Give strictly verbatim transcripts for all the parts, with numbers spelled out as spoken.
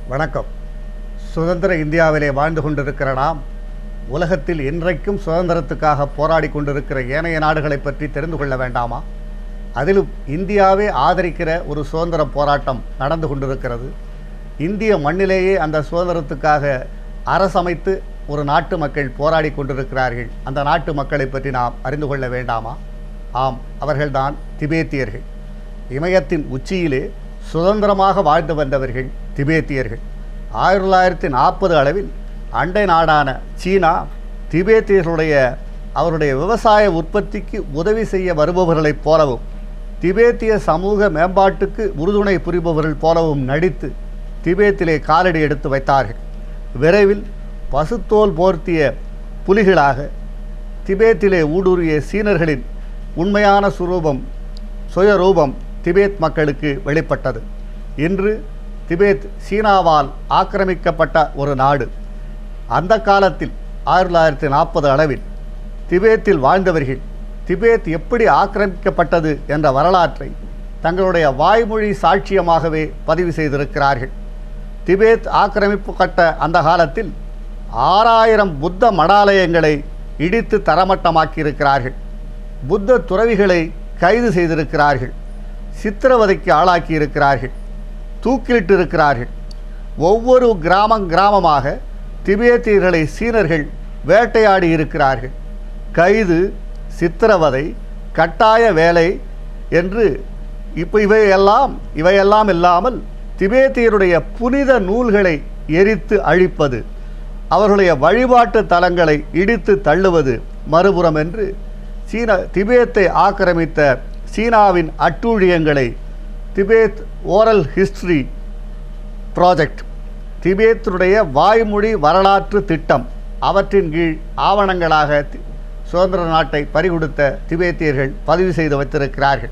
வணக்கம். சுதந்திர இந்தியாவிலே வாழ்ந்து கொண்டிருக்கிற நாம் உலகத்தில் இன்றைக்கும் சுதந்திரத்துக்காக போராடி கொண்டிருக்கிற ஏனைய நாடுகளை பற்றி தெரிந்து கொள்ள வேண்டாமா? அதிலும் இந்தியாவே ஆதரிக்கிற ஒரு சுதந்திர போராட்டம் நடந்து கொண்டிருக்கிறது. இந்திய மண்ணிலேயே அந்த சுதந்திரத்துக்காக அரசமைத்து ஒரு நாட்டு மக்கள் போராடி கொண்டிருக்கிறார்கள். அந்த நாட்டு மக்களை பற்றி நாம் அறிந்து கொள்ள வேண்டாமா? ஆம், அவர்கள்தான் திபேத்தியர்கள். இமயத்தின் உச்சியிலே சுதந்திரமாக வாழ்ந்து வந்தவர்கள் திபேத்தியர்கள். ஆயிரத்தி தொள்ளாயிரத்தி நாற்பது அளவில் அண்டை நாடான சீனா திபேத்தியர்களுடைய அவருடைய விவசாய உற்பத்திக்கு உதவி செய்ய வருபவர்களைப் போலவும் திபேத்திய சமூக மேம்பாட்டுக்கு உறுதுணை புரிபவர்கள் போலவும் நடித்து திபேத்திலே காலடி எடுத்து வைத்தார்கள். விரைவில் பசுத்தோல் போர்த்திய புலிகளாக திபேத்திலே ஊடுருவிய சீனர்களின் உண்மையான சுரூபம் சுயரூபம் திபேத் மக்களுக்கு வெளிப்பட்டது. இன்று திபேத் சீனாவால் ஆக்கிரமிக்கப்பட்ட ஒரு நாடு. அந்த காலத்தில் ஆயிரத்தி தொள்ளாயிரத்தி நாற்பது அளவில் திபேத்தில் வாழ்ந்தவர்கள் திபேத் எப்படி ஆக்கிரமிக்கப்பட்டது என்ற வரலாற்றை தங்களுடைய வாய்மொழி சாட்சியமாகவே பதிவு செய்திருக்கிறார்கள். திபேத் ஆக்கிரமிக்கப்பட்ட அந்த காலத்தில் ஆறாயிரம் புத்த மடாலயங்களை இடித்து தரமட்டமாக்கியிருக்கிறார்கள். புத்த துறவிகளை கைது செய்திருக்கிறார்கள். சித்திரவதைக்கு ஆளாக்கி இருக்கிறார்கள். தூக்கிலிட்டு இருக்கிறார்கள். ஒவ்வொரு கிராமம் கிராமமாக திபேத்தியர்களை சீனர்கள் வேட்டையாடி இருக்கிறார்கள். கைது, சித்திரவதை, கட்டாய வேலை என்று இப்போ இவையெல்லாம் இவையெல்லாம் இல்லாமல் திபேத்தியருடைய புனித நூல்களை எரித்து அழிப்பது, அவர்களுடைய வழிபாட்டு தலங்களை இடித்து தள்ளுவது மறுபுறம் என்று சீனா திபேத்தை ஆக்கிரமித்த சீனாவின் அட்டூழியங்களை திபேத் ஓரல் ஹிஸ்டரி ப்ராஜெக்ட், திபேத்தினுடைய வாய்மொழி வரலாற்று திட்டம், அவற்றின் கீழ் ஆவணங்களாக சுதந்திர நாட்டை பறிகொடுத்த திபேத்தியர்கள் பதிவு செய்து வைத்திருக்கிறார்கள்.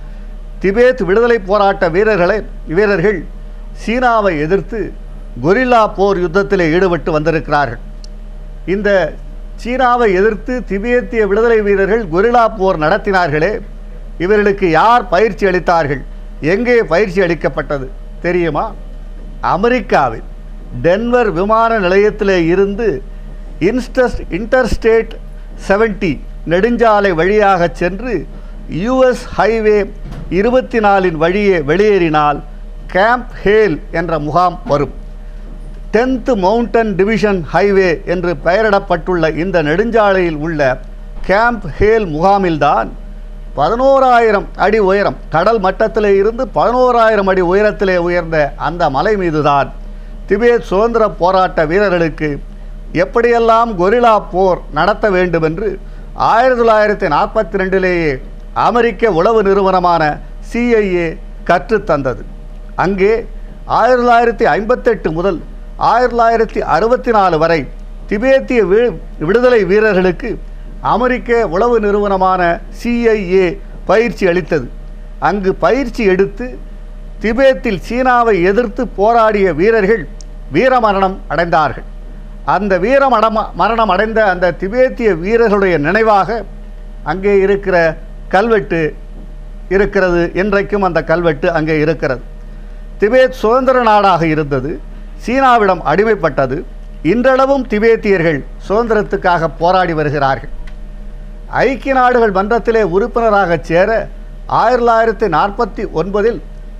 திபேத் விடுதலை போராட்ட வீரர்களை வீரர்கள் சீனாவை எதிர்த்து கொரில்லா போர் யுத்தத்திலே ஈடுபட்டு வந்திருக்கிறார்கள். இந்த சீனாவை எதிர்த்து திபேத்திய விடுதலை வீரர்கள் கொரில்லா போர் நடத்தினார்களே, இவர்களுக்கு யார் பயிற்சி அளித்தார்கள்? எங்கே பயிற்சி அளிக்கப்பட்டது தெரியுமா? அமெரிக்காவில் டென்வர் விமான நிலையத்திலே இருந்து இன்ஸ்டஸ் இன்டர்ஸ்டேட் செவன்டி நெடுஞ்சாலை வழியாக சென்று யூஎஸ் ஹைவே இருபத்தி நாலின் வழியே வெளியேறினால் கேம்ப் ஹேல் என்ற முகாம் வரும். டென்த் மவுண்டன் டிவிஷன் ஹைவே என்று பெயரிடப்பட்டுள்ள இந்த நெடுஞ்சாலையில் உள்ள கேம்ப் ஹேல் முகாமில்தான் பதினோராயிரம் அடி உயரம், கடல் மட்டத்திலே இருந்து பதினோராயிரம் அடி உயரத்திலே உயர்ந்த அந்த மலை மீதுதான் திபேத் சுதந்திர போராட்ட வீரர்களுக்கு எப்படியெல்லாம் கொரில்லா போர் நடத்த வேண்டும் என்று ஆயிரத்தி தொள்ளாயிரத்தி நாற்பத்தி ரெண்டிலேயே அமெரிக்க உளவு நிறுவனமான சிஐஏ கற்றுத்தந்தது. அங்கே ஆயிரத்தி தொள்ளாயிரத்தி ஐம்பத்தெட்டு முதல் ஆயிரத்தி தொள்ளாயிரத்தி அறுபத்தி நாலு வரை திபேத்திய விடுதலை வீரர்களுக்கு அமெரிக்க உளவு நிறுவனமான சிஐஏ பயிற்சி அளித்தது. அங்கு பயிற்சி எடுத்து திபேத்தில் சீனாவை எதிர்த்து போராடிய வீரர்கள் வீரமரணம் அடைந்தார்கள். அந்த வீரமடம் மரணம் அடைந்த அந்த திபேத்திய வீரர்களுடைய நினைவாக அங்கே இருக்கிற கல்வெட்டு இருக்கிறது. இன்றைக்கும் அந்த கல்வெட்டு அங்கே இருக்கிறது. திபேத் சுதந்திர நாடாக இருந்தது, சீனாவிடம் அடிமைப்பட்டது. இன்றளவும் திபேத்தியர்கள் சுதந்திரத்துக்காக போராடி வருகிறார்கள். ஐக்கிய நாடுகள் மன்றத்திலே உறுப்பினராக சேர ஆயிரத்தி தொள்ளாயிரத்தி நாற்பத்தி ஒன்பதில்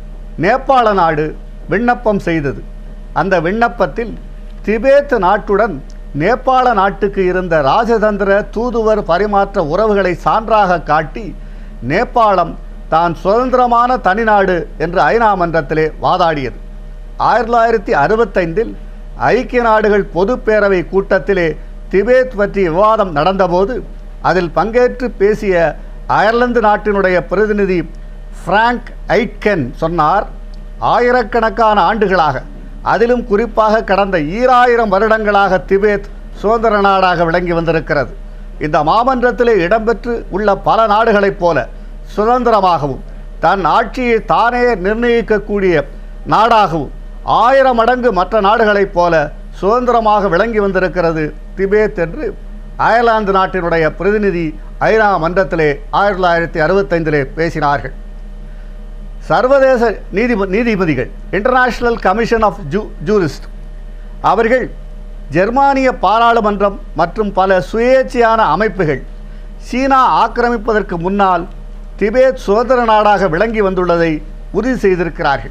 நேபாள நாடு விண்ணப்பம் செய்தது. அந்த விண்ணப்பத்தில் திபேத் நாட்டுடன் நேபாள நாட்டுக்கு இருந்த ராஜதந்திர தூதுவர் பரிமாற்ற உறவுகளை சான்றாக காட்டி நேபாளம் தான் சுதந்திரமான தனிநாடு என்று ஐநா மன்றத்திலே வாதாடியது. ஆயிரத்தி தொள்ளாயிரத்தி அறுபத்தைந்தில் ஐக்கிய நாடுகள் பொதுப்பேரவை கூட்டத்திலே திபேத் பற்றி விவாதம் நடந்தபோது அதில் பங்கேற்று பேசிய அயர்லாந்து நாட்டினுடைய பிரதிநிதி ஃப்ராங்க் ஐட்கென் சொன்னார், ஆயிரக்கணக்கான ஆண்டுகளாக, அதிலும் குறிப்பாக கடந்த ஈராயிரம் வருடங்களாக திபேத் சுதந்திர நாடாக விளங்கி வந்திருக்கிறது. இந்த மாமன்றத்திலே இடம்பெற்று உள்ள பல நாடுகளைப் போல சுதந்திரமாகவும் தன் ஆட்சியை தானே நிர்ணயிக்கக்கூடிய நாடாகவும் ஆயிரம் மடங்கு மற்ற நாடுகளைப் போல சுதந்திரமாக விளங்கி வந்திருக்கிறது திபேத் என்று அயர்லாந்து நாட்டினுடைய பிரதிநிதி ஐநா மன்றத்திலே ஆயிரத்தி தொள்ளாயிரத்தி அறுபத்தைந்திலே பேசினார்கள். சர்வதேச நீதி நீதிபதிகள் இன்டர்நேஷனல் கமிஷன் ஆஃப் ஜூ ஜூரிஸ்ட் அவர்கள் ஜெர்மானிய பாராளுமன்றம் மற்றும் பல சுயேட்சையான அமைப்புகள் சீனா ஆக்கிரமிப்பதற்கு முன்னால் திபேத் சுதந்திர நாடாக விளங்கி வந்துள்ளதை உறுதி செய்திருக்கிறார்கள்.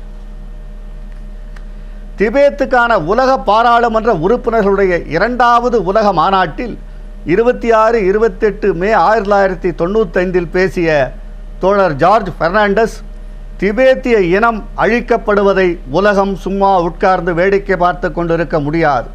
திபேத்துக்கான உலக பாராளுமன்ற உறுப்பினர்களுடைய இரண்டாவது உலக மாநாட்டில் இருபத்தி ஆறு இருபத்தெட்டு மே ஆயிரத்தி தொள்ளாயிரத்தி தொண்ணூத்தைந்தில் பேசிய தோழர் ஜார்ஜ் பெர்னாண்டஸ், திபேத்திய இனம் அழிக்கப்படுவதை உலகம் சும்மா உட்கார்ந்து வேடிக்கை பார்த்து கொண்டிருக்க முடியாது.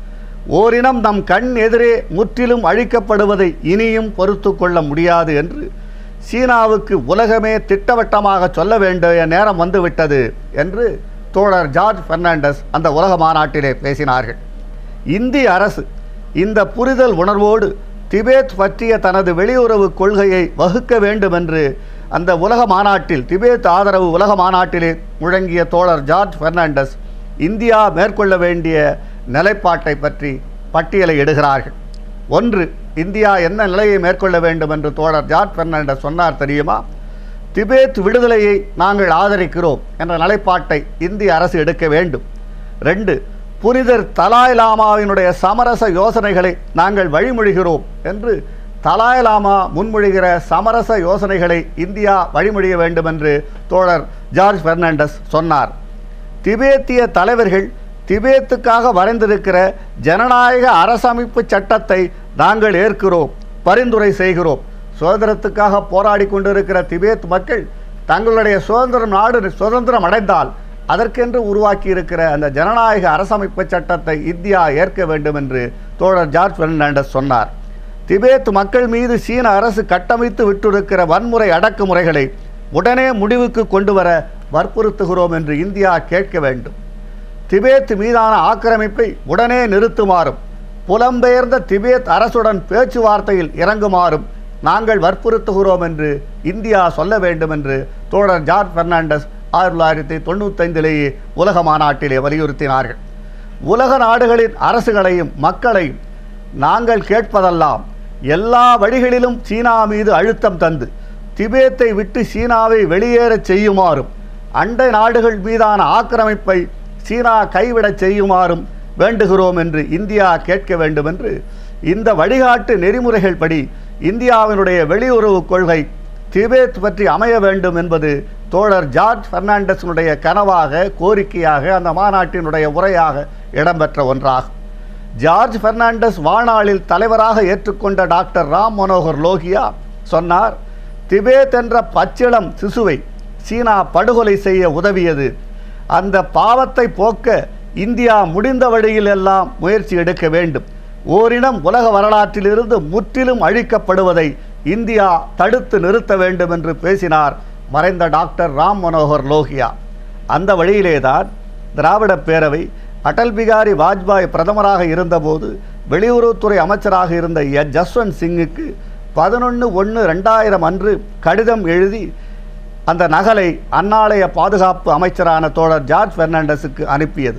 ஓரினம் நம் கண் எதிரே முற்றிலும் அழிக்கப்படுவதை இனியும் பொறுத்து கொள்ள முடியாது என்று சீனாவுக்கு உலகமே திட்டவட்டமாக சொல்ல வேண்டிய நேரம் வந்துவிட்டது என்று தோழர் ஜார்ஜ் பெர்னாண்டஸ் அந்த உலக மாநாட்டிலே பேசினார்கள். இந்திய அரசு இந்த புரிதல் உணர்வோடு திபேத் பற்றிய தனது வெளியுறவு கொள்கையை வகுக்க வேண்டும் என்று அந்த உலக மாநாட்டில், திபேத் ஆதரவு உலக மாநாட்டிலே முழங்கிய தோழர் ஜார்ஜ் பெர்னாண்டஸ் இந்தியா மேற்கொள்ள வேண்டிய நிலைப்பாட்டை பற்றி பட்டியலை இடுகிறார்கள். ஒன்று, இந்தியா என்ன நிலையை மேற்கொள்ள வேண்டும் என்று தோழர் ஜார்ஜ் பெர்னாண்டஸ் சொன்னார் தெரியுமா? திபேத் விடுதலையை நாங்கள் ஆதரிக்கிறோம் என்ற நிலைப்பாட்டை இந்திய அரசு எடுக்க வேண்டும். ரெண்டு, புனிதர் தலாய் லாமாவினுடைய சமரச யோசனைகளை நாங்கள் வழிமொழிகிறோம் என்று தலாய் லாமா முன்மொழிகிற சமரச யோசனைகளை இந்தியா வழிமொழிய வேண்டும் என்று தோழர் ஜார்ஜ் பெர்னாண்டஸ் சொன்னார். திபேத்திய தலைவர்கள் திபேத்துக்காக வரைந்திருக்கிற ஜனநாயக அரசமைப்பு சட்டத்தை நாங்கள் ஏற்கிறோம், பரிந்துரை செய்கிறோம். சுதந்திரத்துக்காக போராடி கொண்டிருக்கிற திபேத் மக்கள் தங்களுடைய சுதந்திரம் நாடு சுதந்திரம் அடைந்தால் அதற்கென்று உருவாக்கி இருக்கிற அந்த ஜனநாயக அரசமைப்பு சட்டத்தை இந்தியா ஏற்க வேண்டும் என்று தோழர் ஜார்ஜ் பெர்னாண்டஸ் சொன்னார். திபேத் மக்கள் மீது சீன அரசு கட்டமைத்து விட்டிருக்கிற வன்முறை அடக்குமுறைகளை உடனே முடிவுக்கு கொண்டு வர வற்புறுத்துகிறோம் என்று இந்தியா கேட்க வேண்டும். திபேத் மீதான ஆக்கிரமிப்பை உடனே நிறுத்துமாறும் புலம்பெயர்ந்த திபேத் அரசுடன் பேச்சுவார்த்தையில் இறங்குமாறும் நாங்கள் வற்புறுத்துகிறோம் என்று இந்தியா சொல்ல வேண்டும் என்று தோழர் ஜார்ஜ் பெர்னாண்டஸ் ஆயிரத்தி தொள்ளாயிரத்தி தொண்ணூத்தைந்திலேயே உலக மாநாட்டிலே வலியுறுத்தினார்கள். உலக நாடுகளின் அரசுகளையும் மக்களையும் நாங்கள் கேட்பதெல்லாம் எல்லா வழிகளிலும் சீனா மீது அழுத்தம் தந்து திபேத்தை விட்டு சீனாவை வெளியேறச் செய்யுமாறும், அண்டை நாடுகள் மீதான ஆக்கிரமிப்பை சீனா கைவிடச் செய்யுமாறும் வேண்டுகிறோம் என்று இந்தியா கேட்க வேண்டும் என்று இந்த வழிகாட்டு நெறிமுறைகள் படி இந்தியாவினுடைய வெளியுறவு கொள்கை திபேத் பற்றி அமைய வேண்டும் என்பது தோழர் ஜார்ஜ் பெர்னாண்டஸினுடைய கனவாக, கோரிக்கையாக, அந்த மாநாட்டினுடைய உரையாக இடம்பெற்ற ஒன்றாகும். ஜார்ஜ் பெர்னாண்டஸ் வாழ்நாளில் தலைவராக ஏற்றுக்கொண்ட டாக்டர் ராம் மனோகர் லோகியா சொன்னார், திபேத் என்ற பச்சிளம் சிசுவை சீனா படுகொலை செய்ய உதவியது. அந்த பாவத்தை போக்க இந்தியா முடிந்த வழியில் எல்லாம் முயற்சி எடுக்க வேண்டும். ஓரினம் உலக வரலாற்றிலிருந்து முற்றிலும் அழிக்கப்படுவதை இந்தியா தடுத்து நிறுத்த வேண்டும் என்று பேசினார் மறைந்த டாக்டர் ராம் மனோகர் லோகியா. அந்த வழியிலேதான் திராவிட பேரவை அடல் பிகாரி வாஜ்பாய் பிரதமராக இருந்தபோது வெளியுறவுத்துறை அமைச்சராக இருந்த ஜஸ்வந்த் சிங்குக்கு பதினொன்று ஒன்று ரெண்டாயிரம் அன்று கடிதம் எழுதி அந்த நகலை அந்நாளைய பாதுகாப்பு அமைச்சரான தோழர் ஜார்ஜ் பெர்னாண்டஸுக்கு அனுப்பியது.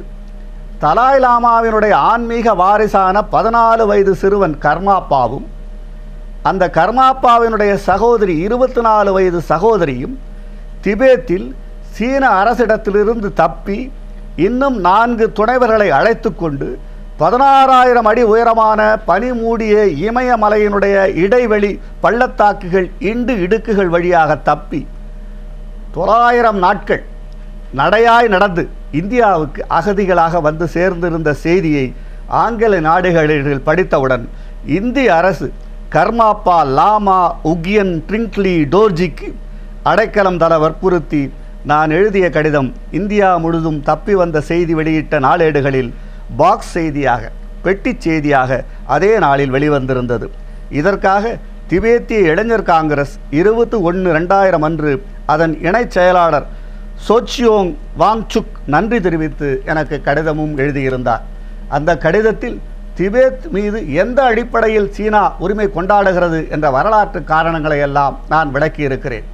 தலாய் லாமாவினுடைய ஆன்மீக வாரிசான பதினாலு வயது சிறுவன் கர்மாப்பாவும் அந்த கர்மாப்பாவினுடைய சகோதரி இருபத்தி நாலு வயது சகோதரியும் திபேத்தில் சீன அரசிடத்திலிருந்து தப்பி இன்னும் நான்கு துணைவர்களை அழைத்து கொண்டு பதினாறாயிரம் அடி உயரமான பனி மூடிய இமயமலையினுடைய இடைவெளி பள்ளத்தாக்குகள் இண்டு இடுக்குகள் வழியாக தப்பி தொள்ளாயிரம் நாட்கள் நடையாய் நடந்து இந்தியாவுக்கு அகதிகளாக வந்து சேர்ந்திருந்த செய்தியை ஆங்கில நாடுகளில் படித்தவுடன் இந்திய அரசு கர்மாப்பா லாமா உகியன் ட்ரிங்க்லி டோர்ஜிக்கு அடைக்கலம் தர வற்புறுத்தி நான் எழுதிய கடிதம் இந்தியா முழுதும் தப்பி வந்த செய்தி வெளியிட்ட நாளேடுகளில் பாக்ஸ் செய்தியாக, பெட்டி செய்தியாக அதே நாளில் வெளிவந்திருந்தது. இதற்காக திபேத்திய இளைஞர் காங்கிரஸ் இருபத்தி ஒன்று ரெண்டாயிரம் அன்று அதன் இணைச் செயலாளர் சோச்சியோங் வாங்சுக் நன்றி தெரிவித்து எனக்கு கடிதமும் எழுதியிருந்தார். அந்த கடிதத்தில் திபேத் மீது எந்த அடிப்படையில் சீனா உரிமை கொண்டாடுகிறது என்ற வரலாற்று காரணங்களை எல்லாம் நான் விளக்கியிருக்கிறேன்.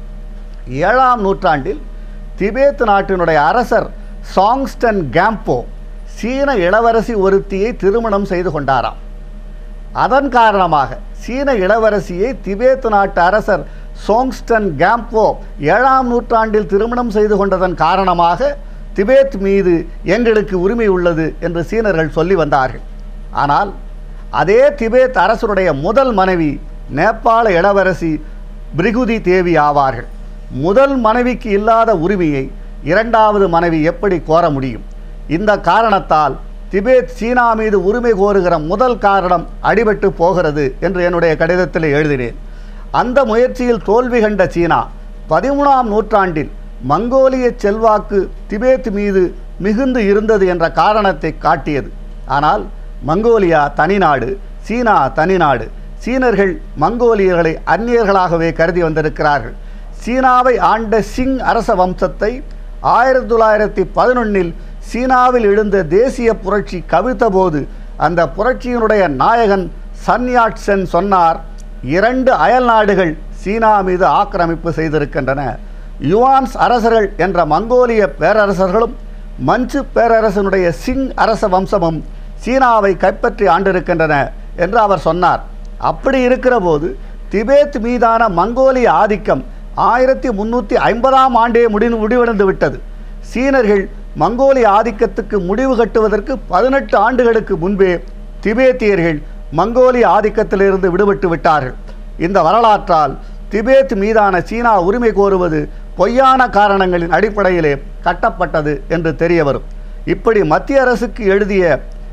ஏழாம் நூற்றாண்டில் திபேத் நாட்டினுடைய அரசர் சாங்ஸ்டன் கேம்போ சீன இளவரசி ஒருத்தியை திருமணம் செய்து கொண்டாராம். அதன் காரணமாக சீன இளவரசியை திபேத் நாட்டு அரசர் சோங்ஸ்டன் கேம்போ ஏழாம் நூற்றாண்டில் திருமணம் செய்து கொண்டதன் காரணமாக திபேத் மீது எங்களுக்கு உரிமை உள்ளது என்று சீனர்கள் சொல்லி வந்தார்கள். ஆனால் அதே திபேத் அரசருடைய முதல் மனைவி நேபாள இளவரசி பிரிகுதி தேவி ஆவார்கள். முதல் மனைவிக்கு இல்லாத உரிமையை இரண்டாவது மனைவி எப்படி கோர முடியும்? இந்த காரணத்தால் திபேத் சீனா மீது உரிமை கோருகிற முதல் காரணம் அடிபட்டு போகிறது என்று என்னுடைய கடிதத்தில் எழுதினேன். அந்த முயற்சியில் தோல்வி கண்ட சீனா பதிமூணாம் நூற்றாண்டில் மங்கோலிய செல்வாக்கு திபேத் மீது மிகுந்து இருந்தது என்ற காரணத்தை காட்டியது. ஆனால் மங்கோலியா தனிநாடு, சீனா தனிநாடு. சீனர்கள் மங்கோலியர்களை அந்நியர்களாகவே கருதி வந்திருக்கிறார்கள். சீனாவை ஆண்ட சிங் அரச வம்சத்தை ஆயிரத்தி தொள்ளாயிரத்தி பதினொன்னில் சீனாவில் எழுந்த தேசிய புரட்சி கவிழ்த்த போது அந்த புரட்சியினுடைய நாயகன் சன் யாட் சென் சொன்னார், இரண்டு அயல் நாடுகள் சீனா மீது ஆக்கிரமிப்பு செய்திருக்கின்றன. யுவான்ஸ் அரசர்கள் என்ற மங்கோலிய பேரரசர்களும் மஞ்சு பேரரசனுடைய சிங் அரச வம்சமும் சீனாவை கைப்பற்றி ஆண்டிருக்கின்றன என்று அவர் சொன்னார். அப்படி இருக்கிற போது திபேத் மீதான மங்கோலிய ஆதிக்கம் ஆயிரத்தி முன்னூற்றி ஐம்பதாம் ஆண்டே முடி முடிவடைந்து விட்டது. சீனர்கள் மங்கோலிய ஆதிக்கத்துக்கு முடிவு கட்டுவதற்கு பதினெட்டு ஆண்டுகளுக்கு முன்பே திபேத்தியர்கள் மங்கோலிய ஆதிக்கத்திலிருந்து விடுபட்டு விட்டார்கள். இந்த வரலாற்றால் திபேத் மீதான சீனா உரிமை கோருவது பொய்யான காரணங்களின் அடிப்படையிலே கட்டப்பட்டது என்று தெரிய வரும். இப்படி மத்திய அரசுக்கு எழுதிய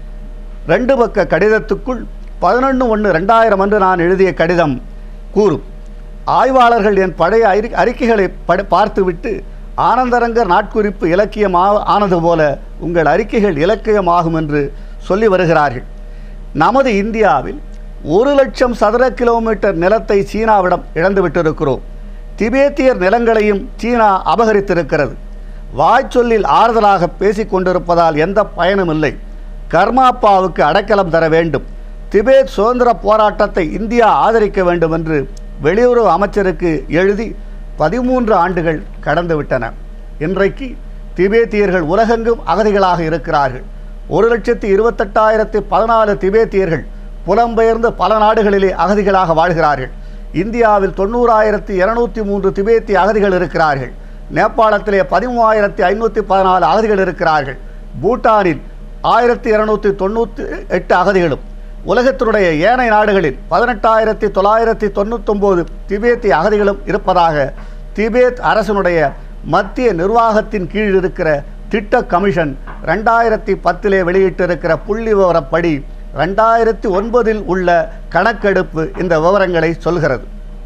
ரெண்டு பக்க கடிதத்துக்குள் பதினொன்று ஒன்று ரெண்டாயிரம் அன்று நான் எழுதிய கடிதம் கூறும். ஆய்வாளர்கள் என் பழைய அறி அறிக்கைகளை படி பார்த்துவிட்டு ஆனந்தரங்கர் நாட்குறிப்பு இலக்கியமா ஆனது போல உங்கள் அறிக்கைகள் இலக்கியமாகும் என்று சொல்லி வருகிறார்கள். நமது இந்தியாவில் ஒரு லட்சம் சதுர கிலோமீட்டர் நிலத்தை சீனாவிடம் இழந்துவிட்டிருக்கிறோம். திபேத்தியர் நிலங்களையும் சீனா அபகரித்திருக்கிறது. வாய்ச்சொல்லில் ஆறுதலாக பேசி கொண்டிருப்பதால் எந்த பயனும் இல்லை. கர்மாப்பாவுக்கு அடைக்கலம் தர வேண்டும். திபேத் சுதந்திர போராட்டத்தை இந்தியா ஆதரிக்க வேண்டும் என்று வெளியுறவு அமைச்சருக்கு எழுதி பதிமூன்று ஆண்டுகள் கடந்துவிட்டன. இன்றைக்கு திபேத்தியர்கள் உலகெங்கும் அகதிகளாக இருக்கிறார்கள். ஒரு லட்சத்தி இருபத்தெட்டாயிரத்தி பதினாலு திபேத்தியர்கள் புலம்பெயர்ந்து பல நாடுகளிலே அகதிகளாக வாழ்கிறார்கள். இந்தியாவில் தொண்ணூறாயிரத்தி இருநூற்றி மூன்று திபேத்திய அகதிகள் இருக்கிறார்கள். நேபாளத்திலே பதிமூவாயிரத்தி ஐநூற்றி பதினாலு அகதிகள் இருக்கிறார்கள். பூட்டானில் ஆயிரத்தி இருநூற்றி தொண்ணூற்றி எட்டு அகதிகளும், உலகத்தினுடைய ஏனைய நாடுகளில் பதினெட்டாயிரத்தி தொள்ளாயிரத்தி தொண்ணூத்தொம்போது திபேத்திய அகதிகளும் இருப்பதாக திபேத் அரசனுடைய மத்திய நிர்வாகத்தின் கீழ் இருக்கிற திட்ட கமிஷன் ரெண்டாயிரத்தி பத்திலே வெளியிட்டிருக்கிற புள்ளி விவரப்படி ரெண்டாயிரத்தி ஒன்பதில் உள்ள கணக்கெடுப்பு இந்த விவரங்களை சொல்கிறது.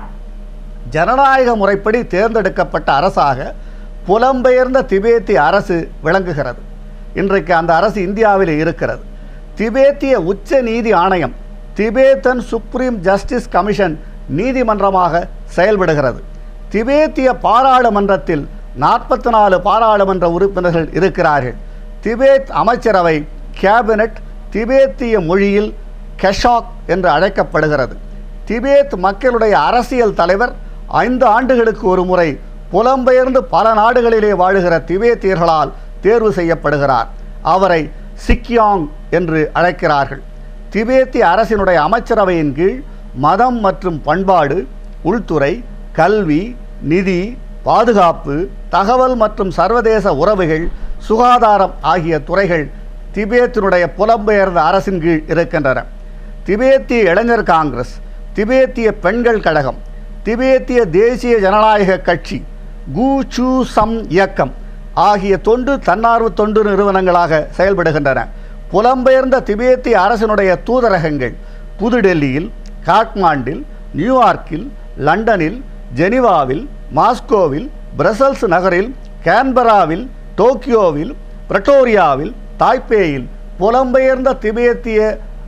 ஜனநாயக முறைப்படி தேர்ந்தெடுக்கப்பட்ட அரசாக புலம்பெயர்ந்த திபேத்திய அரசு விளங்குகிறது. இன்றைக்கு அந்த அரசு இந்தியாவில் இருக்கிறது. திபேத்திய உச்ச நீதி ஆணையம், திபேத்தன் சுப்ரீம் ஜஸ்டிஸ் கமிஷன் நீதிமன்றமாக செயல்படுகிறது. திபேத்திய பாராளுமன்றத்தில் நாற்பத்தி நாலு பாராளுமன்ற உறுப்பினர்கள் இருக்கிறார்கள். திபேத் அமைச்சரவை கேபினட் திபேத்திய மொழியில் கெஷாக் என்று அழைக்கப்படுகிறது. திபேத் மக்களுடைய அரசியல் தலைவர் ஐந்து ஆண்டுகளுக்கு ஒரு முறை புலம்பெயர்ந்து பல நாடுகளிலே வாழுகிற திபேத்தியர்களால் தேர்வு செய்யப்படுகிறார். அவரை சிக்கியாங் என்று அழைக்கிறார்கள். திபேத்திய அரசினுடைய அமைச்சரவையின் கீழ் மதம் மற்றும் பண்பாடு, உள்துறை, கல்வி, நிதி, பாதுகாப்பு, தகவல் மற்றும் சர்வதேச உறவுகள், சுகாதாரம் ஆகிய துறைகள் திபேத்தினுடைய புலம்பெயர்ந்த அரசின் கீழ் இருக்கின்றன. திபேத்திய இளைஞர் காங்கிரஸ், திபேத்திய பெண்கள் கழகம், திபேத்திய தேசிய ஜனநாயக கட்சி, கு சூ சம் இயக்கம் ஆகிய தொண்டு தன்னார்வ தொண்டு நிறுவனங்களாக செயல்படுகின்றன. புலம்பெயர்ந்த திபேத்திய அரசினுடைய தூதரகங்கள் புதுடெல்லியில், காட்மாண்டில், நியூயார்க்கில், லண்டனில், ஜெனீவாவில், மாஸ்கோவில், பிரசல்ஸ் நகரில், கேன்பராவில், டோக்கியோவில், பிரட்டோரியாவில், தாய்பேயில் புலம்பெயர்ந்த திபேத்திய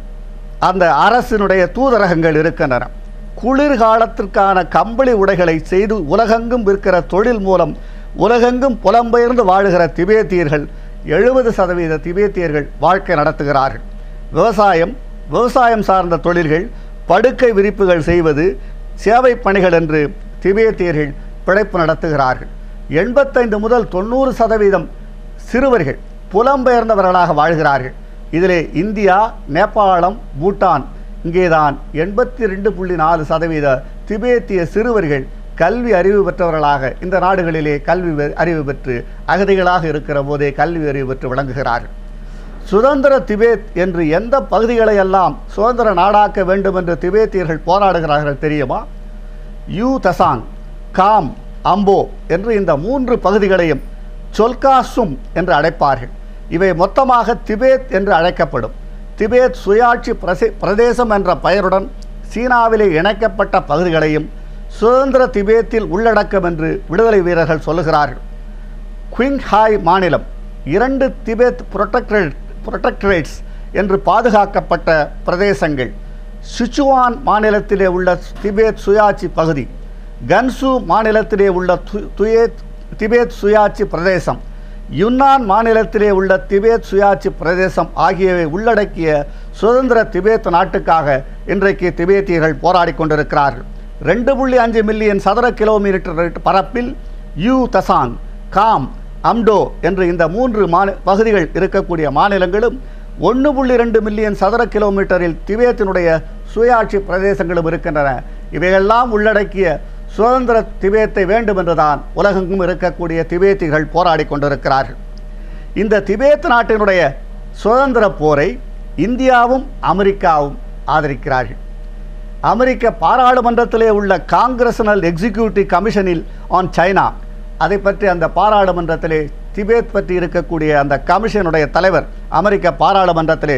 அந்த அரசினுடைய தூதரகங்கள் இருக்கின்றன. குளிர்காலத்திற்கான கம்பளி உடைகளை செய்து உலகெங்கும் விற்கிற தொழில் மூலம் உலகெங்கும் புலம்பெயர்ந்து வாழுகிற திபேத்தியர்கள் எழுபது சதவீத திபேத்தியர்கள் வாழ்க்கை நடத்துகிறார்கள். விவசாயம், விவசாயம் சார்ந்த தொழில்கள், படுக்கை விரிப்புகள் செய்வது, சேவை பணிகள் என்று திபேத்தியர்கள் பிழைப்பு நடத்துகிறார்கள். எண்பத்தைந்து முதல் தொண்ணூறு சதவீதம் சிறுவர்கள் புலம்பெயர்ந்தவர்களாக வாழ்கிறார்கள். இதிலே இந்தியா, நேபாளம், பூட்டான் இங்கேதான் எண்பத்தி ரெண்டு புள்ளி நாலு சதவீத திபேத்திய சிறுவர்கள் கல்வி அறிவு பெற்றவர்களாக இந்த நாடுகளிலே கல்வி அறிவு பெற்று அகதிகளாக இருக்கிற போதே கல்வி அறிவு பெற்று விளங்குகிறார்கள். சுதந்திர திபேத் என்று எந்த பகுதிகளை எல்லாம் சுதந்திர நாடாக்க வேண்டும் என்று திபேத்தியர்கள் போராடுகிறார்கள் தெரியுமா? யூ தசாங், காம், அம்போ என்று இந்த மூன்று பகுதிகளையும் சொல்காசும் என்று அழைப்பார்கள். இவை மொத்தமாக திபேத் என்று அழைக்கப்படும். திபேத் சுயாட்சி பிரதேசம் என்ற பெயருடன் சீனாவிலே இணைக்கப்பட்ட பகுதிகளையும் சுதந்திர திபேத்தில் உள்ளடக்கம் என்று விடுதலை வீரர்கள் சொல்லுகிறார்கள். குயிங்ஹாய் மாநிலம் இரண்டு திபேத் புரொட்டக்டரேட் புரொட்டக்டரேட்ஸ் என்று பாதுகாக்கப்பட்ட பிரதேசங்கள். சிச்சுவான் மாநிலத்திலே உள்ள திபேத் சுயாட்சி பகுதி, கன்சு மாநிலத்திலே உள்ள துயேத் திபேத் சுயாட்சி பிரதேசம், யுன்னான் மாநிலத்திலே உள்ள திபேத் சுயாட்சி பிரதேசம் ஆகியவை உள்ளடக்கிய சுதந்திர திபேத் நாட்டுக்காக இன்றைக்கு திபேத்தியர்கள் போராடி கொண்டிருக்கிறார்கள். ரெண்டு புள்ளி அஞ்சு மில்லியன் சதுர கிலோமீட்டர் பரப்பில் யூ தசாங், காம், அம்டோ என்று இந்த மூன்று மாநி பகுதிகள் இருக்கக்கூடிய மாநிலங்களும் ஒன்று புள்ளி ரெண்டு மில்லியன் சதுர கிலோமீட்டரில் திபேத்தினுடைய சுயாட்சி பிரதேசங்களும் இருக்கின்றன. இவையெல்லாம் உள்ளடக்கிய சுதந்திர திபேத்தை வேண்டும் என்றுதான் உலகெங்கும் இருக்கக்கூடிய திபேத்திகள் போராடி கொண்டிருக்கிறார்கள். இந்த திபேத் நாட்டினுடைய சுதந்திர போரை இந்தியாவும் அமெரிக்காவும் ஆதரிக்கிறார்கள். அமெரிக்க பாராளுமன்றத்திலே உள்ள காங்கிரஷனல் எக்ஸிக்யூட்டிவ் கமிஷனில் ஆன் சைனா, அதை பற்றி அந்த பாராளுமன்றத்திலே திபேத் பற்றி இருக்கக்கூடிய அந்த கமிஷனுடைய தலைவர், அமெரிக்க பாராளுமன்றத்திலே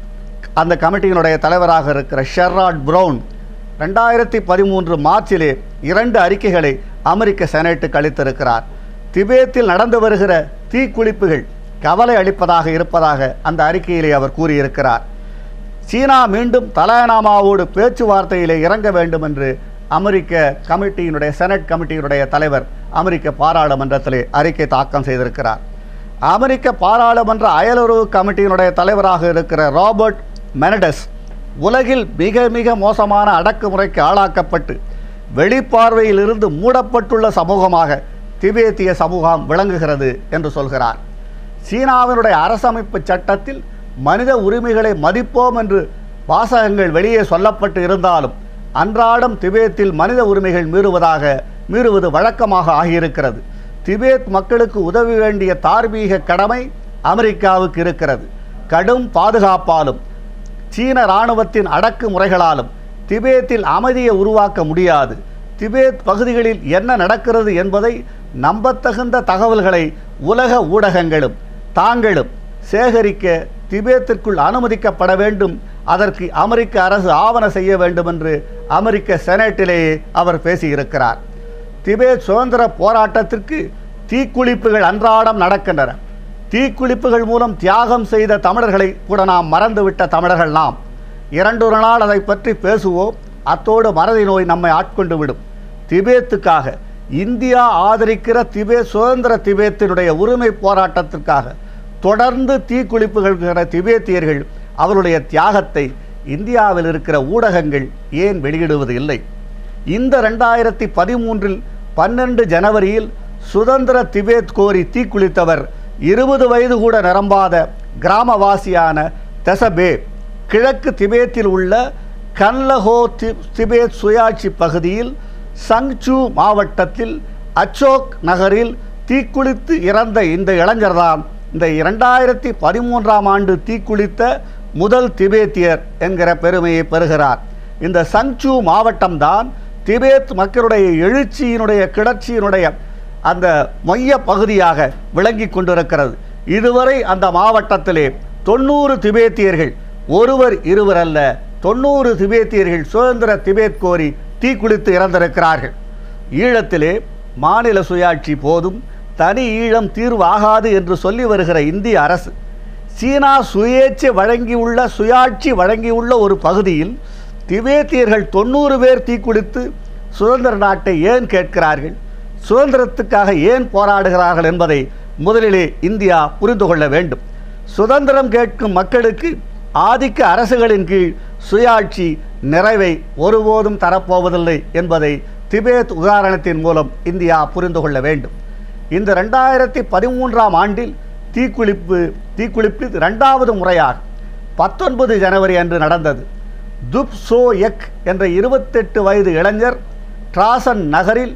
அந்த கமிட்டியினுடைய தலைவராக இருக்கிற ஷெர்ராட் ப்ரவுன் ரெண்டாயிரத்தி பதிமூன்று மார்ச்சிலே இரண்டு அறிக்கைகளை அமெரிக்க செனட்டுக்கு அளித்திருக்கிறார். திபேத்தில் நடந்து வருகிற தீக்குளிப்புகள் கவலை அளிப்பதாக இருப்பதாக அந்த அறிக்கையிலே அவர் கூறியிருக்கிறார். சீனா மீண்டும் தலாய்லாமாவோடு பேச்சுவார்த்தையிலே இறங்க வேண்டும் என்று அமெரிக்க கமிட்டியினுடைய செனட் கமிட்டியினுடைய தலைவர் அமெரிக்க பாராளுமன்றத்திலே அறிக்கை தாக்கம் செய்திருக்கிறார். அமெரிக்க பாராளுமன்ற அயலுறவு கமிட்டியினுடைய தலைவராக இருக்கிற ராபர்ட் மெனடஸ் உலகில் மிக மிக மோசமான அடக்குமுறைக்கு ஆளாக்கப்பட்டு வெளிப்பார்வையிலிருந்து மூடப்பட்டுள்ள சமூகமாக திபேத்திய சமூகம் விளங்குகிறது என்று சொல்கிறார். சீனாவினுடைய அரசமைப்பு சட்டத்தில் மனித உரிமைகளை மதிப்போம் என்று வாசகங்கள் வெளியே சொல்லப்பட்டு இருந்தாலும் அன்றாடம் திபேத்தில் மனித உரிமைகள் மீறுவதாக மீறுவது வழக்கமாக ஆகியிருக்கிறது. திபேத் மக்களுக்கு உதவி வேண்டிய தார்மீக கடமை அமெரிக்காவுக்கு இருக்கிறது. கடும் பாதுகாப்பாலும் சீன இராணுவத்தின் அடக்குமுறைகளாலும் திபேத்தில் அமைதியை உருவாக்க முடியாது. திபேத் பகுதிகளில் என்ன நடக்கிறது என்பதை நம்பத்தகுந்த தகவல்களை உலக ஊடகங்களும் தாங்களும் சேகரிக்க திபேத்திற்குள் அனுமதிக்கப்பட வேண்டும். அதற்கு அமெரிக்க அரசு ஆவண செய்ய வேண்டும் என்று அமெரிக்க செனட்டிலேயே அவர் பேசியிருக்கிறார். திபேத் சுதந்திர போராட்டத்திற்கு தீக்குளிப்புகள் அன்றாடம் நடக்கின்றன. தீக்குளிப்புகள் மூலம் தியாகம் செய்த தமிழர்களை கூட நாம் மறந்துவிட்ட தமிழர்கள் நாம். இரண்டொரு நாள் அதை பற்றி பேசுவோம். அத்தோடு மறதி நோய் நம்மை ஆட்கொண்டு விடும். திபேத்துக்காக இந்தியா ஆதரிக்கிற திபேத் சுதந்திர திபேத்தினுடைய உரிமை போராட்டத்திற்காக தொடர்ந்து தீக்குளிப்புகள் திபேத்தியர்கள் அவருடைய தியாகத்தை இந்தியாவில் இருக்கிற ஊடகங்கள் ஏன் வெளியிடுவது இல்லை? இந்த ரெண்டாயிரத்தி பதிமூன்றில் பன்னெண்டு ஜனவரியில் சுதந்திர திபேத் கோரி தீக்குளித்தவர் இருபது வயது கூட நிரம்பாத கிராமவாசியான தெசபே கிழக்கு திபேத்தில் உள்ள கன்லஹோ திபேத் சுயாட்சி பகுதியில் சங்சூ மாவட்டத்தில் அச்சோக் நகரில் தீக்குளித்து இறந்த இந்த இளைஞர்தான் இந்த இரண்டாயிரத்தி பதிமூன்றாம் ஆண்டு தீக்குளித்த முதல் திபேத்தியர் என்கிற பெருமையை பெறுகிறார். இந்த சங்சூ மாவட்டம்தான் திபேத் மக்களுடைய எழுச்சியினுடைய கிளர்ச்சியினுடைய அந்த மைய பகுதியாக விளங்கி கொண்டிருக்கிறது. இதுவரை அந்த மாவட்டத்திலே தொண்ணூறு திபேத்தியர்கள், ஒருவர் இருவர் அல்ல, தொண்ணூறு திபேத்தியர்கள் சுதந்திர திபேத் கோரி தீக்குளித்து இறந்திருக்கிறார்கள். ஈழத்திலே மாநில சுயாட்சி போதும், தனி ஈழம் தீர்வு ஆகாது என்று சொல்லி வருகிற இந்திய அரசு சீனா சுயேட்சை வழங்கியுள்ள சுயாட்சி வழங்கியுள்ள ஒரு பகுதியில் திபேத்தியர்கள் தொண்ணூறு பேர் தீக்குளித்து சுதந்திர நாட்டை ஏன் கேட்கிறார்கள், சுதந்திரத்துக்காக ஏன் போராடுகிறார்கள் என்பதை முதலிலே இந்தியா புரிந்து கொள்ள வேண்டும். சுதந்திரம் கேட்கும் மக்களுக்கு ஆதிக்க அரசுகளின் கீழ் சுயாட்சி நிறைவை ஒருபோதும் தரப்போவதில்லை என்பதை திபேத் உதாரணத்தின் மூலம் இந்தியா புரிந்து கொள்ள வேண்டும். இந்த ரெண்டாயிரத்தி பதிமூன்றாம் ஆண்டில் தீக்குளிப்பு தீக்குளிப்பு இரண்டாவது முறையாக பத்தொன்பது ஜனவரி அன்று நடந்தது. துப் சோ எக் என்ற இருபத்தெட்டு வயது இளைஞர் டிராசன் நகரில்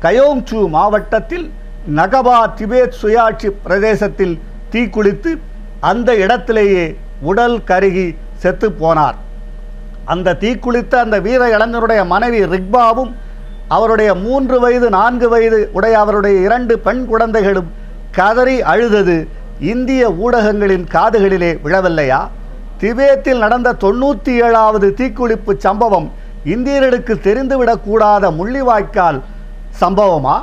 கயோங்சு மாவட்டத்தில் நகபா திபேத் சுயாட்சி பிரதேசத்தில் தீக்குளித்து அந்த இடத்திலேயே உடல் கருகி செத்து போனார். அந்த தீக்குளித்த அந்த வீர இளைஞருடைய மனைவி ரிக்பாவும் அவருடைய மூன்று வயது நான்கு வயது உடைய அவருடைய இரண்டு பெண் குழந்தைகளும் கதறி அழுதது இந்திய ஊடகங்களின் காதுகளிலே விழவில்லையா? திபேத்தில் நடந்த தொண்ணூற்றி ஏழாவது தீக்குளிப்பு சம்பவம் இந்தியர்களுக்கு தெரிந்துவிடக்கூடாத முள்ளிவாய்க்கால் சம்பவமா?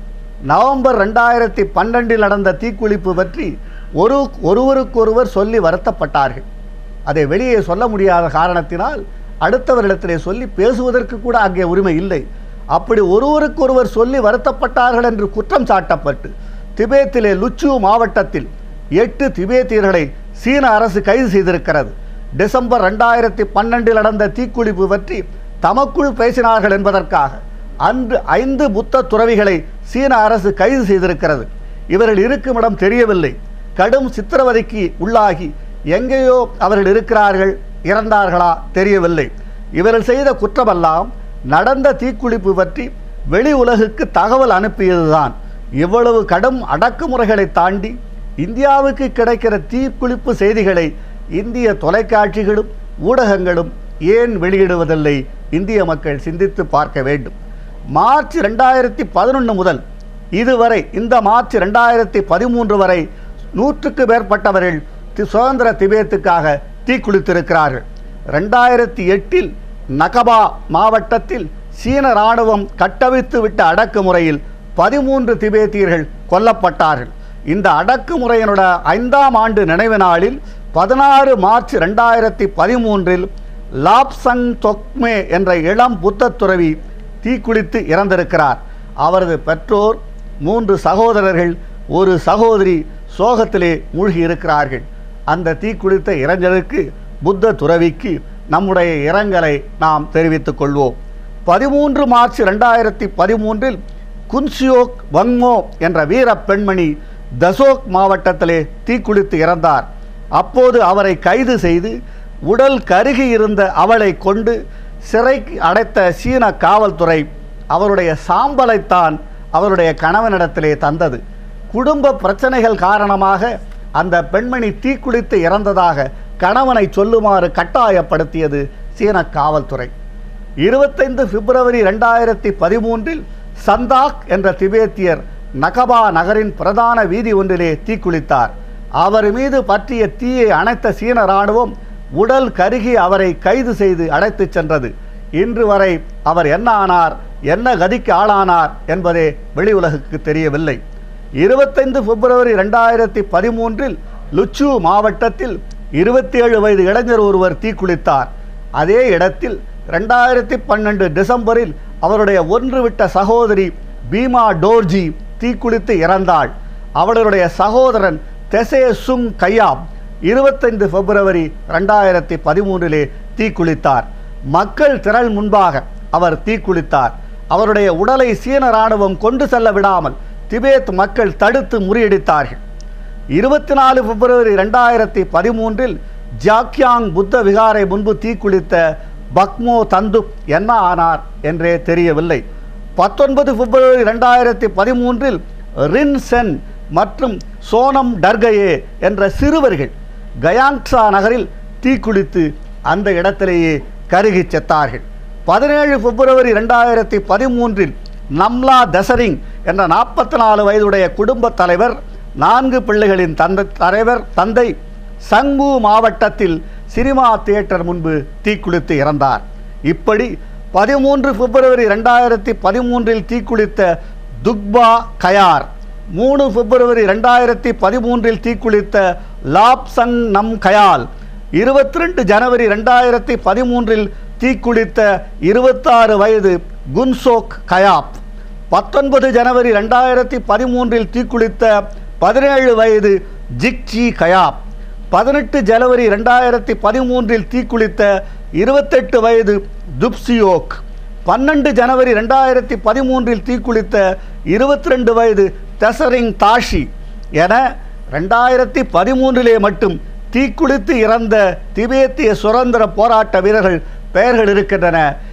நவம்பர் ரெண்டாயிரத்தி பன்னெண்டில் நடந்த தீக்குளிப்பு பற்றி ஒரு ஒருவருக்கொருவர் சொல்லி வருத்தப்பட்டார்கள். அதை வெளியே சொல்ல முடியாத காரணத்தினால் அடுத்தவரிடத்திலே சொல்லி பேசுவதற்கு கூட அங்கே உரிமை இல்லை. அப்படி ஒருவருக்கொருவர் சொல்லி வருத்தப்பட்டார்கள் என்று குற்றம் சாட்டப்பட்டு திபேத்திலே லுச்சு மாவட்டத்தில் எட்டு திபேத்தியர்களை சீன அரசு கைது செய்திருக்கிறது. டிசம்பர் ரெண்டாயிரத்தி பன்னெண்டில் நடந்த தீக்குளிப்பு பற்றி தமக்குள் பேசினார்கள் என்பதற்காக அன்று ஐந்து புத்த துறவிகளை சீன அரசு கைது செய்திருக்கிறது. இவர்கள் இருக்கும் இடம் தெரியவில்லை. கடும் சித்திரவதைக்கு உள்ளாகி எங்கேயோ அவர்கள் இருக்கிறார்கள், இறந்தார்களா தெரியவில்லை. இவர்கள் செய்த குற்றமெல்லாம் நடந்த தீக்குளிப்பு பற்றி வெளி உலகுக்கு தகவல் அனுப்பியதுதான். இவ்வளவு கடும் அடக்குமுறைகளை தாண்டி இந்தியாவுக்கு கிடைக்கிற தீக்குளிப்பு செய்திகளை இந்திய தொலைக்காட்சிகளும் ஊடகங்களும் ஏன் வெளியிடுவதில்லை? இந்திய மக்கள் சிந்தித்து பார்க்க வேண்டும். மார்ச் ரெண்டாயிரத்தி பதினொன்று முதல் இதுவரை இந்த மார்ச் ரெண்டாயிரத்தி பதிமூன்று வரை நூற்றுக்கு மேற்பட்டவர்கள் சுதந்திர திபேத்துக்காக தீக்குளித்திருக்கிறார்கள். ரெண்டாயிரத்தி எட்டில் நகபா மாவட்டத்தில் சீன இராணுவம் கட்டவிழ்த்து விட்ட அடக்குமுறையில் பதிமூன்று திபேத்தியர்கள் கொல்லப்பட்டார்கள். இந்த அடக்குமுறையினோட ஐந்தாம் ஆண்டு நினைவு நாளில் பதினாறு மார்ச் ரெண்டாயிரத்தி பதிமூன்றில் லாப்சங் தொக்மே என்ற இளம் புத்த துறவி தீக்குளித்து இறந்திருக்கிறார். அவரது பெற்றோர், மூன்று சகோதரர்கள், ஒரு சகோதரி சோகத்திலே மூழ்கி இருக்கிறார்கள். அந்த தீக்குளித்த இளைஞருக்கு, புத்த துறவிக்கு நம்முடைய இரங்கலை நாம் தெரிவித்துக் கொள்வோம். பதிமூன்று மார்ச் ரெண்டாயிரத்தி பதிமூன்றில் குன்சியோக் வங்மோ என்ற வீர பெண்மணி தசோக் மாவட்டத்திலே தீக்குளித்து இறந்தார். அப்போது அவரை கைது செய்து உடல் கருகி இருந்த அவளை கொண்டு சிறைக்கு அடைத்த சீன காவல்துறை அவருடைய சாம்பலைத்தான் அவருடைய கணவனிடத்திலே தந்தது. குடும்ப பிரச்சனைகள் காரணமாக அந்த பெண்மணி தீக்குளித்து இறந்ததாக கணவனை சொல்லுமாறு கட்டாயப்படுத்தியது சீன காவல்துறை. இருபத்தைந்து பிப்ரவரி ரெண்டாயிரத்தி பதிமூன்றில் சந்தாக் என்ற திபேத்தியர் நகபா நகரின் பிரதான வீதி ஒன்றிலே தீக்குளித்தார். அவர் மீது பற்றிய தீயை அணைத்த சீன இராணுவம் உடல் கருகி அவரை கைது செய்து அழைத்துச் சென்றது. இன்று வரை அவர் என்ன ஆனார், என்ன கதிக்கு ஆளானார் என்பதே வெளி உலகுக்கு தெரியவில்லை. இருபத்தைந்து பிப்ரவரி ரெண்டாயிரத்தி பதிமூன்றில் லுச்சு மாவட்டத்தில் இருபத்தி ஏழு வயது இளைஞர் ஒருவர் தீக்குளித்தார். அதே இடத்தில் ரெண்டாயிரத்தி பன்னெண்டு டிசம்பரில் அவருடைய ஒன்றுவிட்ட சகோதரி பீமா டோர்ஜி தீக்குளித்து இறந்தாள். அவளுடைய சகோதரன் தெசே சுங் கையாப் இருபத்தைந்து பிப்ரவரி ரெண்டாயிரத்தி பதிமூன்றிலே தீக்குளித்தார். மக்கள் திரள் முன்பாக அவர் தீக்குளித்தார். அவருடைய உடலை சீன இராணுவம் கொண்டு செல்ல விடாமல் திபேத் மக்கள் தடுத்து முறியடித்தார்கள். இருபத்தி நாலு பிப்ரவரி ரெண்டாயிரத்தி பதிமூன்றில் ஜாக்யாங் புத்த விகாரை முன்பு தீக்குளித்த பக்மோ தந்துக் என்ன ஆனார் என்றே தெரியவில்லை. பத்தொன்பது பிப்ரவரி ரெண்டாயிரத்தி பதிமூன்றில் ரின் சென் மற்றும் சோனம் டர்கயே என்ற சிறுவர்கள் கயாங்சா நகரில் தீக்குளித்து அந்த இடத்திலேயே கருகி செத்தார்கள். பதினேழு பிப்ரவரி ரெண்டாயிரத்தி பதிமூன்றில் நம்லா தசரிங் என்ற நாற்பத்தி நாலு வயதுடைய குடும்ப தலைவர், நான்கு பிள்ளைகளின் தந்தை தலைவர் தந்தை சங்கு மாவட்டத்தில் சினிமா தியேட்டர் முன்பு தீக்குளித்து இறந்தார். இப்படி பதிமூன்று பிப்ரவரி ரெண்டாயிரத்தி பதிமூன்றில் தீக்குளித்த துக்பா கயார், மூணு பிப்ரவரி ரெண்டாயிரத்தி பதிமூன்றில் தீக்குளித்த லாப்சங் நம் கயால், இருபத்தி ரெண்டு ஜனவரி ரெண்டாயிரத்தி பதிமூன்றில் தீக்குளித்த இருபத்தாறு வயது குன்சோக் கயாப், பத்தொன்பது ஜனவரி ரெண்டாயிரத்தி பதிமூன்றில் தீக்குளித்த பதினேழு வயது ஜிக்ஜி கயாப், பதினெட்டு ஜனவரி ரெண்டாயிரத்தி பதிமூன்றில் தீக்குளித்த இருபத்தெட்டு வயது துப்சியோக், பன்னெண்டு ஜனவரி ரெண்டாயிரத்தி பதிமூன்றில் தீக்குளித்த இருபத்தி ரெண்டு வயது தசரிங் தாஷி என ரெண்டாயிரத்தி பதிமூன்றிலே மட்டும் தீக்குளித்து இறந்த திபேத்திய சுதந்திர போராட்ட வீரர்கள் பெயர்கள் இருக்கின்றன.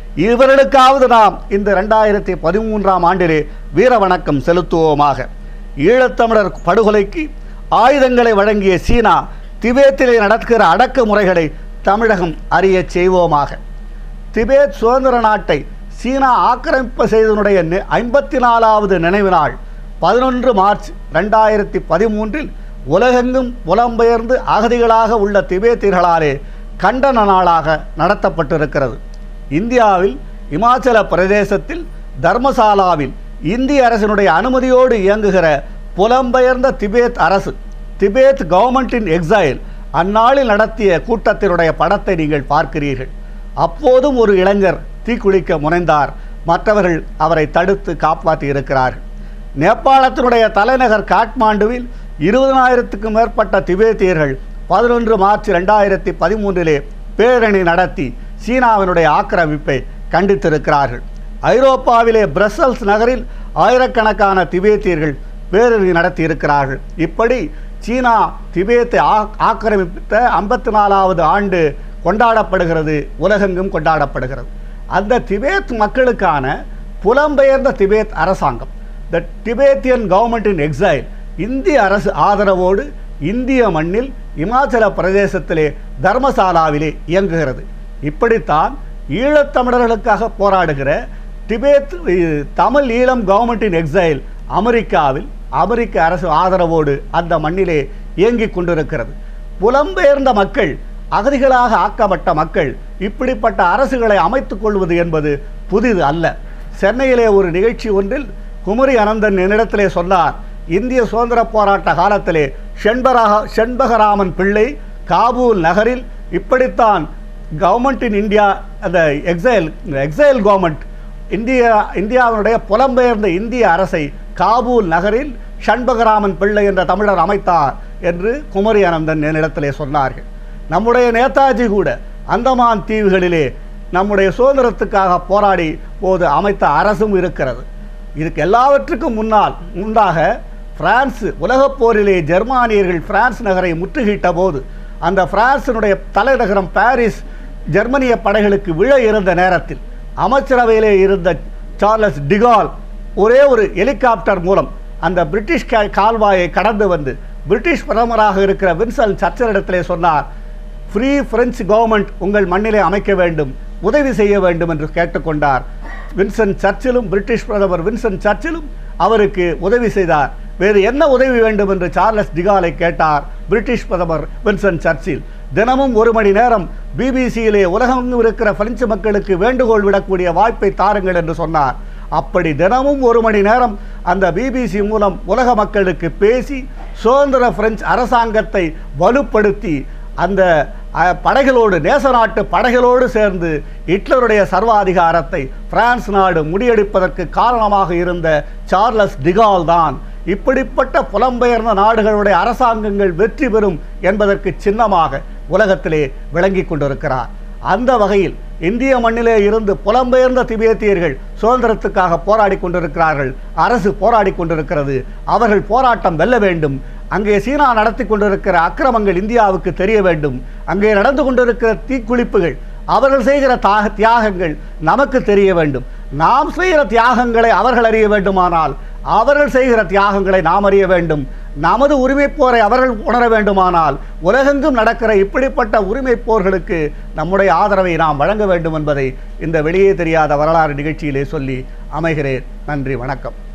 இவர்களுக்காவது நாம் இந்த இரண்டாயிரத்தி பதிமூன்றாம் ஆண்டிலே வீர வணக்கம் செலுத்துவோமாக. ஈழத்தமிழர் படுகொலைக்கு ஆயுதங்களை வழங்கிய சீனா திபேத்திலே நடக்கிற அடக்குமுறைகளை தமிழகம் அறிய செய்வோமாக. திபேத் சுதந்திர நாட்டை சீனா ஆக்கிரமிப்பு செய்தனுடைய ஐம்பத்தி நாலாவது நினைவு நாள் பதினொன்று மார்ச் ரெண்டாயிரத்தி பதிமூன்றில் உலகெங்கும் புலம்பெயர்ந்து அகதிகளாக உள்ள திபேத்தியர்களாலே கண்டன நாளாக நடத்தப்பட்டிருக்கிறது. இந்தியாவில் இமாச்சல பிரதேசத்தில் தர்மசாலாவில் இந்திய அரசினுடைய அனுமதியோடு இயங்குகிற புலம்பெயர்ந்த திபேத் அரசு, திபேத் கவர்மெண்ட் இன் எக்ஸைல் அந்நாளில் நடத்திய கூட்டத்தினுடைய படத்தை நீங்கள் பார்க்கிறீர்கள். அப்போதும் ஒரு இளைஞர் தீக்குளிக்க முனைந்தார். மற்றவர்கள் அவரை தடுத்து காப்பாற்றி இருக்கிறார்கள். நேபாளத்தினுடைய தலைநகர் காட்மாண்டுவில் இருபதனாயிரத்துக்கும் மேற்பட்ட திபேத்தியர்கள் பதினொன்று மார்ச் ரெண்டாயிரத்தி பதிமூன்றிலே பேரணி நடத்தி சீனாவினுடைய ஆக்கிரமிப்பை கண்டித்திருக்கிறார்கள். ஐரோப்பாவிலே பிரசல்ஸ் நகரில் ஆயிரக்கணக்கான திபேத்தியர்கள் பேரணி நடத்தி இருக்கிறார்கள். இப்படி சீனா திபேத்தை ஆக்கிரமித்த ஐம்பத்தி நாலாவது ஆண்டு கொண்டாடப்படுகிறது, உலகெங்கும் கொண்டாடப்படுகிறது. அந்த திபேத் மக்களுக்கான புலம்பெயர்ந்த திபேத் அரசாங்கம், த டிபேத்தியன் கவர்மெண்ட் இன் எக்ஸைல், இந்திய அரசு ஆதரவோடு இந்திய மண்ணில் இமாச்சல பிரதேசத்திலே தர்மசாலாவிலே இயங்குகிறது. இப்படித்தான் ஈழத்தமிழர்களுக்காக போராடுகிற Tibet Tamil Eelam government in exile அமெரிக்காவில் அமெரிக்க அரசு ஆதரவோடு அந்த மண்ணிலே இயங்கிக் கொண்டிருக்கிறது. புலம்பெயர்ந்த மக்கள், அகதிகளாக ஆக்கப்பட்ட மக்கள் இப்படிப்பட்ட அரசுகளை அமைத்துக் கொள்வது என்பது புதிது அல்ல. சென்னையிலே ஒரு நிகழ்ச்சி ஒன்றில் குமரி அனந்தன் என்னிடத்திலே சொன்னார், இந்திய சுதந்திர போராட்ட காலத்திலே செண்பரா செண்பகராமன் பிள்ளை காபூல் நகரில் இப்படித்தான் கவர்மெண்ட் இன் இந்தியா, அந்த எக்ஸைல் எக்ஸைல் கவர்மெண்ட் இந்தியா இந்தியாவினுடைய புலம்பெயர்ந்த இந்திய அரசை காபூல் நகரில் செண்பகராமன் பிள்ளை என்ற தமிழர் அமைத்தார் என்று குமரி அனந்தன் என்னிடத்திலே சொன்னார்கள். நம்முடைய நேதாஜி கூட அந்தமான் தீவுகளிலே நம்முடைய சுதந்திரத்துக்காக போராடி போது அமைத்த அரசும் இருக்கிறது. இதுக்கு எல்லாவற்றுக்கும் முன்னால் முன்பாக பிரான்ஸ் உலகப் போரிலே ஜெர்மானியர்கள் பிரான்ஸ் நகரை முற்றுகிட்ட போது அந்த பிரான்சினுடைய தலைநகரம் பாரிஸ் ஜெர்மனிய படைகளுக்கு விழ இருந்த நேரத்தில் அமைச்சரவையிலே இருந்த சார்லஸ் டிகால் ஒரே ஒரு ஹெலிகாப்டர் மூலம் அந்த பிரிட்டிஷ் கால்வாயை கடந்து வந்து பிரிட்டிஷ் பிரதமராக இருக்கிற வின்சன் சர்ச்சிலிடத்திலே சொன்னார், ஃப்ரீ பிரெஞ்சு கவர்மெண்ட் உங்கள் மண்ணிலே அமைக்க வேண்டும், உதவி செய்ய வேண்டும் என்று கேட்டுக்கொண்டார். வின்சன் சர்ச்சிலும் பிரிட்டிஷ் பிரதமர் வின்சன் சர்ச்சிலும் அவருக்கு உதவி செய்தார். வேறு என்ன உதவி வேண்டும் என்று சார்லஸ் டிகாலை கேட்டார் பிரிட்டிஷ் பிரதமர் வின்சன் சர்ச்சில். தினமும் ஒரு மணி நேரம் பிபிசியிலே உலகெங்கும் இருக்கிற பிரெஞ்சு மக்களுக்கு வேண்டுகோள் விடக்கூடிய வாய்ப்பை தாருங்கள் என்று சொன்னார். அப்படி தினமும் ஒரு மணி நேரம் அந்த பிபிசி மூலம் உலக மக்களுக்கு பேசி சுதந்திர பிரெஞ்சு அரசாங்கத்தை வலுப்படுத்தி அந்த படைகளோடு, நேச நாட்டு படைகளோடு சேர்ந்து ஹிட்லருடைய சர்வாதிகாரத்தை பிரான்ஸ் நாடு முறியடிப்பதற்கு காரணமாக இருந்த சார்லஸ் டிகால் தான் இப்படிப்பட்ட புலம்பெயர்ந்த நாடுகளுடைய அரசாங்கங்கள் வெற்றி பெறும் என்பதற்கு சின்னமாக உலகத்திலே விளங்கி கொண்டிருக்கிறார். அந்த வகையில் இந்திய மண்ணிலே இருந்து புலம்பெயர்ந்த திபேத்தியர்கள் சுதந்திரத்துக்காக போராடி கொண்டிருக்கிறார்கள். அரசு போராடி கொண்டிருக்கிறது. அவர்கள் போராட்டம் வெல்ல வேண்டும். அங்கே சீனா நடத்தி கொண்டிருக்கிற அக்கிரமங்கள் இந்தியாவுக்கு தெரிய வேண்டும். அங்கே நடந்து கொண்டிருக்கிற தீக்குளிப்புகள், அவர்கள் செய்கிற தாக தியாகங்கள் நமக்கு தெரிய வேண்டும். நாம் செய்கிற தியாகங்களை அவர்கள் அறிய வேண்டுமானால் அவர்கள் செய்கிற தியாகங்களை நாம் அறிய வேண்டும். நமது உரிமை போரை அவர்கள் உணர வேண்டுமானால் உலகெங்கும் நடக்கிற இப்படிப்பட்ட உரிமை போர்களுக்கு நம்முடைய ஆதரவை நாம் வழங்க வேண்டும் என்பதை இந்த வெளியே தெரியாத வரலாறு நிகழ்ச்சியிலே சொல்லி அமைகிறேன். நன்றி, வணக்கம்.